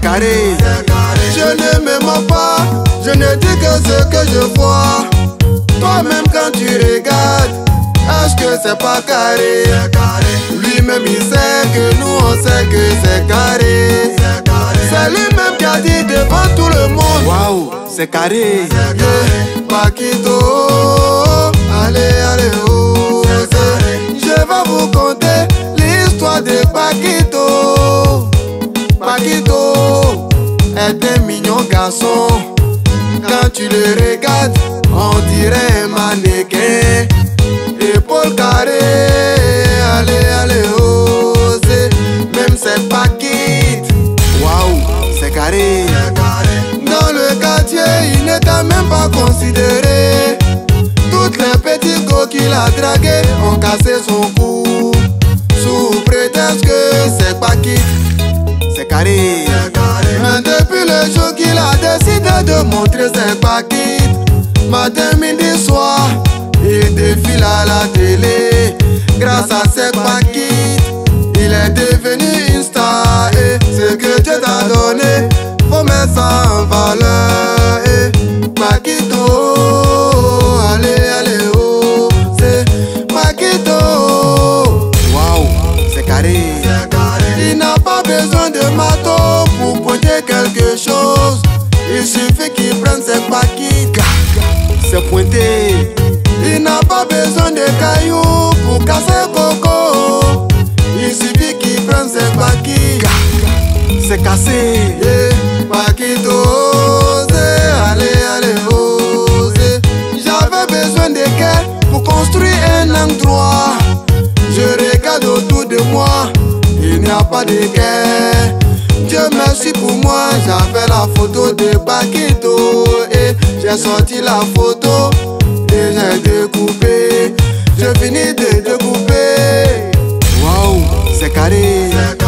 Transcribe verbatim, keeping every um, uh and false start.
carré. Je ne me mens pas, je ne dis que ce que je vois. Toi-même quand tu regardes, est-ce que c'est pas carré? Lui-même il sait que nous on sait que c'est carré. C'est lui-même qui a dit devant tout le monde. Waouh, c'est carré. Yeah. Paquito, allez, allez, oh. Je vais vous conter l'histoire de Paquito. Paquito est un mignon garçon. Quand tu le regardes, on dirait un mannequin. Épaule carrée, allez, allez, osez. Même c'est Paquito. Waouh, c'est carré. Dans le quartier, il n'était même pas considéré. Toutes les petites go qu'il a draguées ont cassé son cou. Sous prétexte que c'est Paquito. C'est carré. Mais depuis le jour qu'il a décidé de montrer ses Paquito, matin, midi, soir, il défile à la télé. Grâce à ses Paquito, il est devenu une star. Et ce que Dieu t'a donné, faut mettre ça en valeur. Et Paquito, allez, allez, oh, c'est Paquito. Waouh, c'est carré. Il n'a pas besoin de matos pour pointer quelque chose. Il suffit qu'il prenne ses Paquito. C'est pointé. Il n'a pas besoin de cailloux pour casser coco. Il suffit qu'il prenne ses Paquito. C'est cassé. Yeah. Paquito, osez, allez, allez, osez. J'avais besoin de quai pour construire un endroit. Je regarde autour de moi, il n'y a pas de quai. Dieu merci pour moi, j'avais la photo de Paquito. Et j'ai sorti la photo et j'ai découpé. Je finis de découper. Waouh, c'est carré.